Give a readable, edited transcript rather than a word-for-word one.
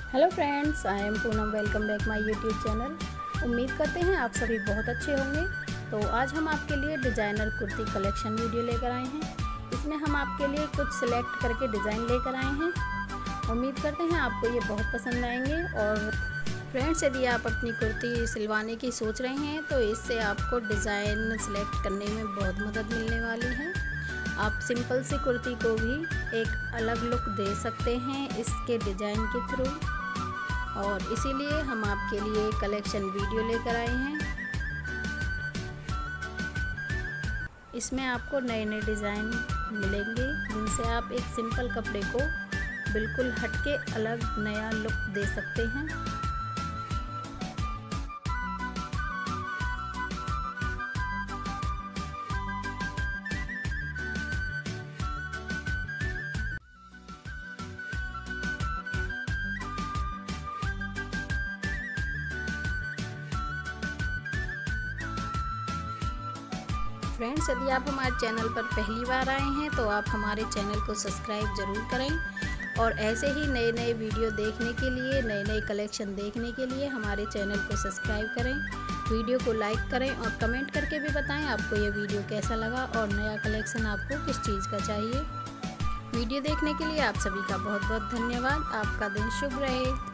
Hello friends, I am Poonam. Welcome back my YouTube channel. उम्मीद करते हैं आप सभी बहुत अच्छे होंगे। तो आज हम आपके लिए डिज़ाइनर कुर्ती कलेक्शन वीडियो लेकर आए हैं। इसमें हम आपके लिए कुछ सिलेक्ट करके डिज़ाइन लेकर आए हैं। उम्मीद करते हैं आपको ये बहुत पसंद आएंगे। और फ्रेंड्स, यदि आप अपनी कुर्ती सिलवाने की सोच रहे हैं तो इससे आपको डिज़ाइन सिलेक्ट करने में बहुत मदद मिलने वाली है। आप सिंपल सी कुर्ती को भी एक अलग लुक दे सकते हैं इसके डिज़ाइन के थ्रू। और इसीलिए हम आपके लिए कलेक्शन वीडियो लेकर आए हैं। इसमें आपको नए नए डिज़ाइन मिलेंगे जिनसे आप एक सिंपल कपड़े को बिल्कुल हटके अलग नया लुक दे सकते हैं। फ्रेंड्स, यदि आप हमारे चैनल पर पहली बार आए हैं तो आप हमारे चैनल को सब्सक्राइब ज़रूर करें। और ऐसे ही नए नए वीडियो देखने के लिए, नए नए कलेक्शन देखने के लिए हमारे चैनल को सब्सक्राइब करें। वीडियो को लाइक करें और कमेंट करके भी बताएं आपको ये वीडियो कैसा लगा और नया कलेक्शन आपको किस चीज़ का चाहिए। वीडियो देखने के लिए आप सभी का बहुत बहुत धन्यवाद। आपका दिन शुभ रहे।